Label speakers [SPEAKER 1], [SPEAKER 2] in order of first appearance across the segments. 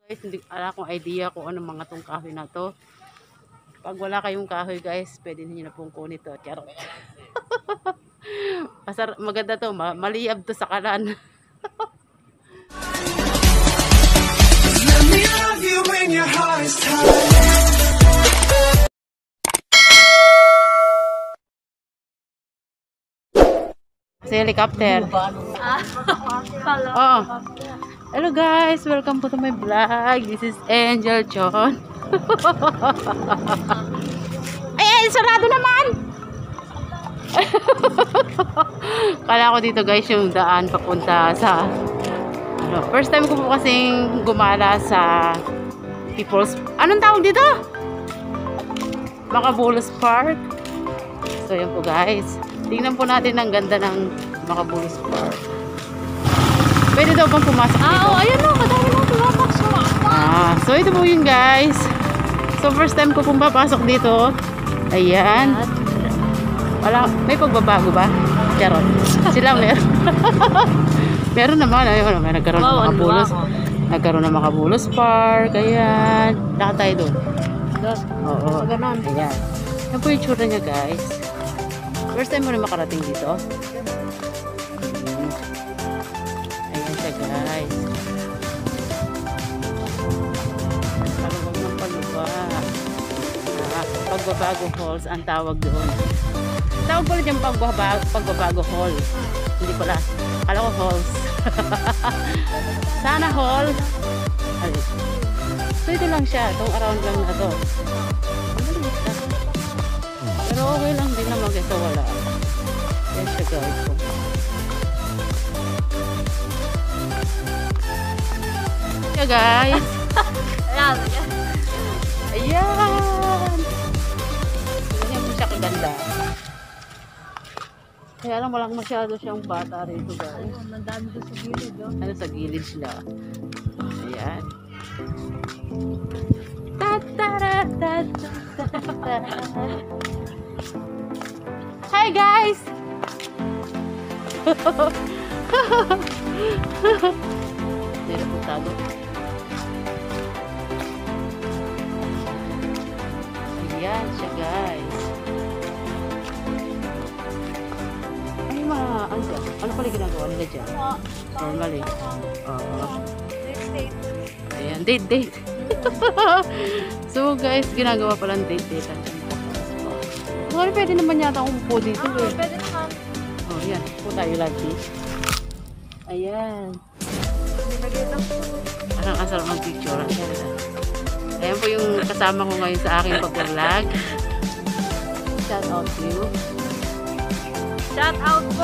[SPEAKER 1] Guys, hindi ala akong idea kung ano mga tong kahoy na to. Pag wala kayong kahoy guys, pwede niyo na pong kunin to. Charot. Maganda to, maliyab to sa kalan.
[SPEAKER 2] Let me love you when your heart is tired.
[SPEAKER 1] Sa helicopter. Oh. Hello guys, welcome to my vlog. This is Angel Chon. ay, sarado naman. Kala ko dito guys yung daan papunta sa first time ko po kasing gumala sa anong tawag dito? Macabulos Park. So yun po guys. Tingnan po natin ang ganda ng Macabulos Park. Pwede daw bang pumasok dito?
[SPEAKER 3] Oo, ayun o, madami nang tumapak.
[SPEAKER 1] So ito po yun guys. So first time ko pong papasok dito. Ayan. May pagbabago ba? Charot. Sila meron. Meron naman. Ayun, may nagkaroon ng Macabulos. Nagkaroon ng Macabulos Park. Ayan. Lakad tayo doon. Oo.
[SPEAKER 3] Ganon.
[SPEAKER 1] Ayan. Yan po yung tsura niya guys. First time mo na makarating dito. Ayan siya guys. Palubag ng palubag. Pagbabago halls ang tawag doon. Tawag ko rin yung pagbabago hall. Hindi pala. Kala ko halls. Sana hall. So ito lang siya. Itong around lang na to. Pero okay lang din naman ito wala. Yan siya guys. Yeah guys.
[SPEAKER 3] Ayan.
[SPEAKER 1] Ayan. Ganyan po siya kaganda. Kaya lang walang masyado siyang bata rito guys.
[SPEAKER 3] Nandami doon sa gilid.
[SPEAKER 1] Ano sa gilid sila. Ayan. Hi guys! Dito po tago. Ayan siya guys. Ano pala ginagawa nila dyan? Normally. Ayan, date. So guys, ginagawa palang date. Sorry, pwede naman yata akong upo dito eh.
[SPEAKER 3] Pwede naman.
[SPEAKER 1] Oh, yan. Upo tayo lagi. Ayan. Parang asal ng picture. Ayan po yung kasama ko ngayon sa aking pag-vlog. Shout out to you.
[SPEAKER 3] Shout out po.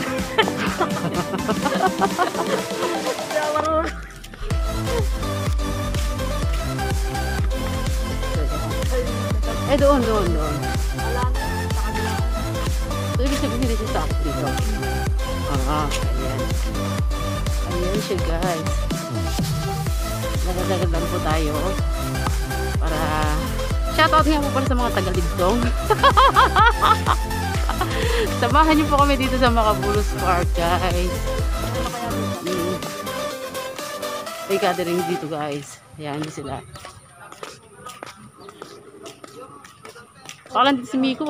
[SPEAKER 1] Doon.
[SPEAKER 3] Wala na.
[SPEAKER 1] So, ibig sabihin hindi siya sakit dito. Ayan. Ayan siya guys. Nagagagad lang po tayo. Para shoutout nga po pala sa mga taga-Ligtong. Samahan niyo po kami dito sa Macabulos Park guys. May gathering dito guys. Ayan sila. Baka lang dito si Miko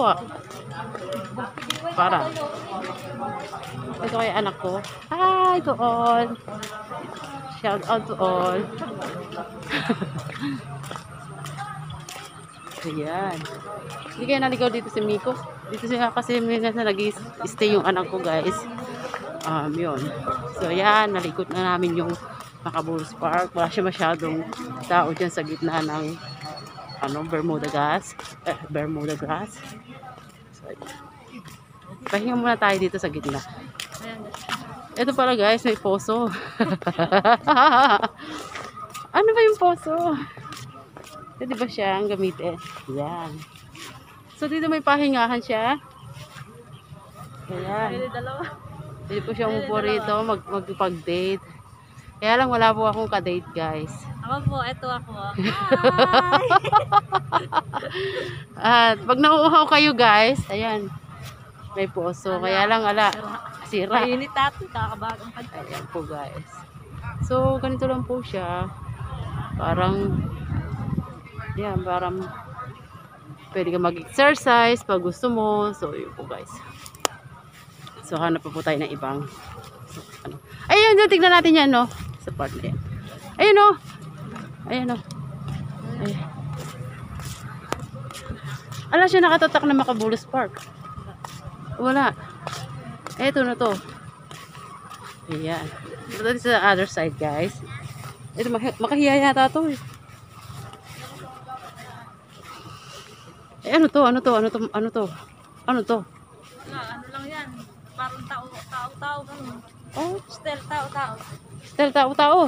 [SPEAKER 1] Para. Ito kay anak ko. Hi to all. Shout out to all. Ayan. Hindi kaya naligaw dito si Miko. Dito siya kasi may nasa nag-stay yung anak ko guys. Yun. So ayan, nalikot na namin yung Macabulos Park. Wala siya masyadong tao dyan sa gitna ng Bermuda grass. So, pahinga muna tayo dito sa gitna. Ito pala guys, may poso. Ano ba yung poso? Pwede ba siya ang gamitin? Yan. So dito may pahingahan siya. Ayan. Pwede po siya umupo rito, magpag-date. Kaya lang wala po akong ka-date guys.
[SPEAKER 3] Ako po, eto ako.
[SPEAKER 1] Hi! At pag nauuhaw kayo guys, ayan. May poso. Kaya lang sira.
[SPEAKER 3] Mainit natin, kakabagang pagkain.
[SPEAKER 1] Ayan po guys. So ganito lang po siya. Parang, yan, parang pwede ka mag-exercise pag gusto mo. So, yun po guys. So, hanap pa po tayo ng ibang. So, ano. Ayun, tignan natin yan, no? Sa part na yan. Ayun, no? Ayun, no? Ayun. Ala siya nakatatak na Makabulos Park. Wala. Eto na to. Ayan. Ito natin sa other side, guys. Ito, makahiya yata to eh. Eh, ano to? Ano to? Ano to? Ano to? Ano to?
[SPEAKER 3] Ano lang yan. Parang tao-tao. Ganun.
[SPEAKER 1] Oh,
[SPEAKER 3] Still tao-tao.
[SPEAKER 1] still tao-tao.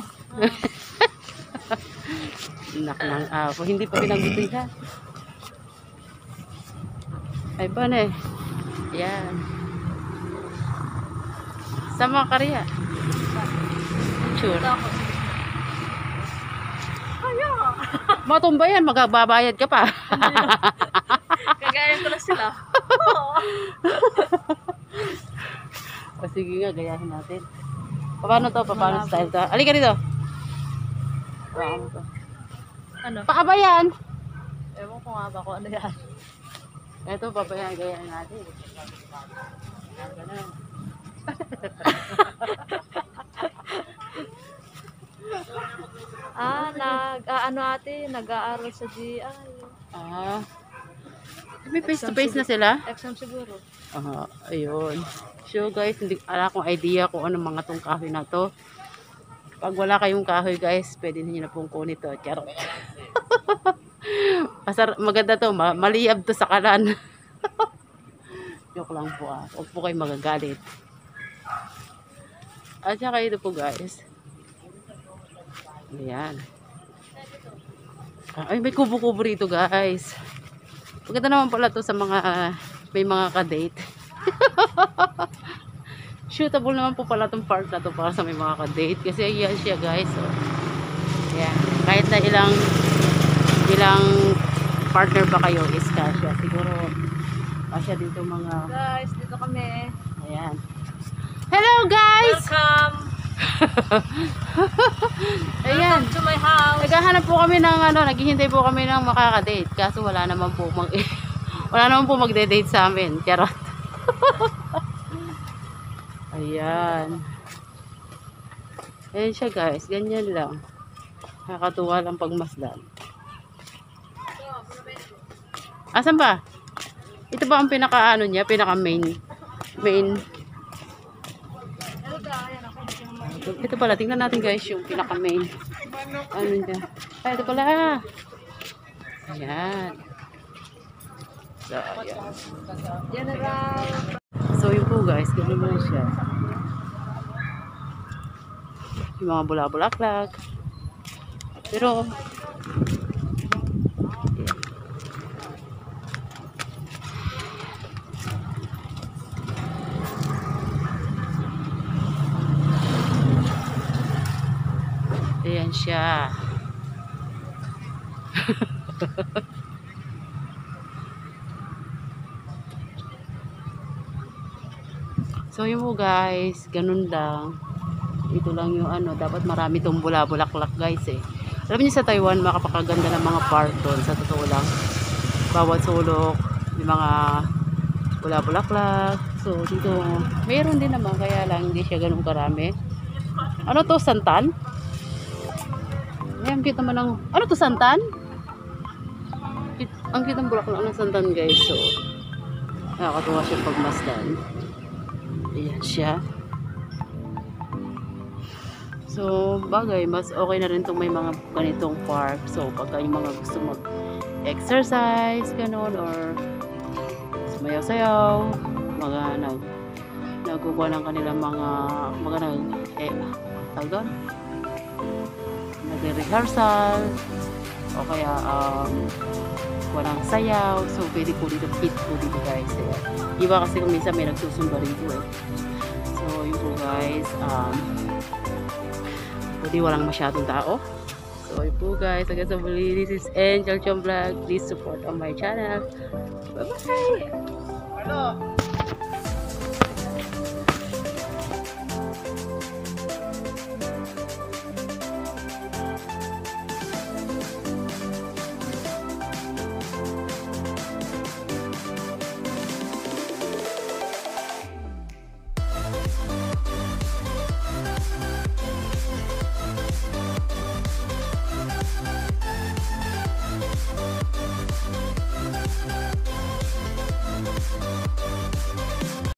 [SPEAKER 1] Nak ng apo. Hindi pa pinagbutihan. Ay, paano eh? Ayan. Sa mga karya. Sure.
[SPEAKER 3] Ito ako. Kaya.
[SPEAKER 1] Matumba yan, magbabayad ka pa.
[SPEAKER 3] Kagayan ko na sila.
[SPEAKER 1] O sige nga, gayahin natin. Paano to? Paano style to? Halika dito. Paano to?
[SPEAKER 3] Ano?
[SPEAKER 1] Paabayan.
[SPEAKER 3] Ewan ko nga ba kung ano yan.
[SPEAKER 1] Ito, pabayan, gayahin natin. Ganun.
[SPEAKER 3] Ano ate, nag-aaral sa GI.
[SPEAKER 1] Ah. May face to face na sila?
[SPEAKER 3] Exam siguro.
[SPEAKER 1] Ayun. So guys, hindi ala akong idea kung ano mga tong kahoy na to. Pag wala kayong kahoy guys, pwede niyo na pong kunin to. Charot. Maganda to, maliyab to sa kalan. Joke lang po ah. Huwag po kayo magagalit. At saka ito po guys. Ayan. Ay, may kubo-kubo rito guys. Maganda naman pala to sa mga may mga ka-date. Shootable naman po pala tong park na to para sa may mga ka-date. Kasi ayan siya guys. So, ayan. Kahit na ilang partner ba kayo is kasya. Siguro kasya dito mga
[SPEAKER 3] Guys, dito kami.
[SPEAKER 1] ayan. Hello guys!
[SPEAKER 3] Welcome!
[SPEAKER 1] Ayan.
[SPEAKER 3] Welcome to my house.
[SPEAKER 1] Naghahanap po kami ng naghihintay po kami ng makaka-date. Kaso wala naman po magde-date sa amin. Charot. Ayan. Ayan siya guys. Ganyan lang. Nakakatuwa lang pagmasdan. Asan ba? Ito ba ang pinaka niya? Pinaka main. Ito pala, tingnan natin guys yung pinaka main. Ano niya? Ay, ito pala. Ayan. So, ayan.
[SPEAKER 3] General.
[SPEAKER 1] So, yun po guys, ganun mo siya. Yung mga bula-bulaklak. Pero, ayan siya. So yun po guys, ganun lang. Ito lang yung dapat marami tong bula-bulaklak guys eh. Alam niyo sa Taiwan, makapakaganda ng mga park doon. Sa totoo lang, bawat sulok, may mga bula-bulaklak. So dito, mayroon din naman, kaya lang hindi siya ganun karami. Ano to, santan? Ayan, cute naman ng... Ano to, santan? Ang cute ng bulaklak ng santan guys. So, nakakatuwa siya pagmasdan. Ayan siya. So, bagay, mas okay na rin itong may mga ganitong park. So, pagka yung mga gusto mag-exercise, ganun, or sumayaw-sayaw, mga nagkukuha ng kanilang mga nagre-rehearsal, o kaya walang sayaw. So, pwede po dito, fit po dito guys. Iba kasi kung minsan may nagsusumba rito eh. So, yun po guys. Pwede walang masyadong tao. So, yun po guys. Hanggang sa muli, this is Angel Chong Vlog. Please support on my channel. Bye-bye!